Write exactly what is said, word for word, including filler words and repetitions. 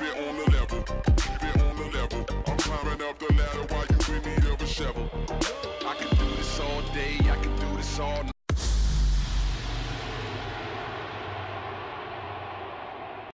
it on the level, keep it on the level. I'm climbing up the ladder while you in need of a shovel. I can do this all day, I can do this all night.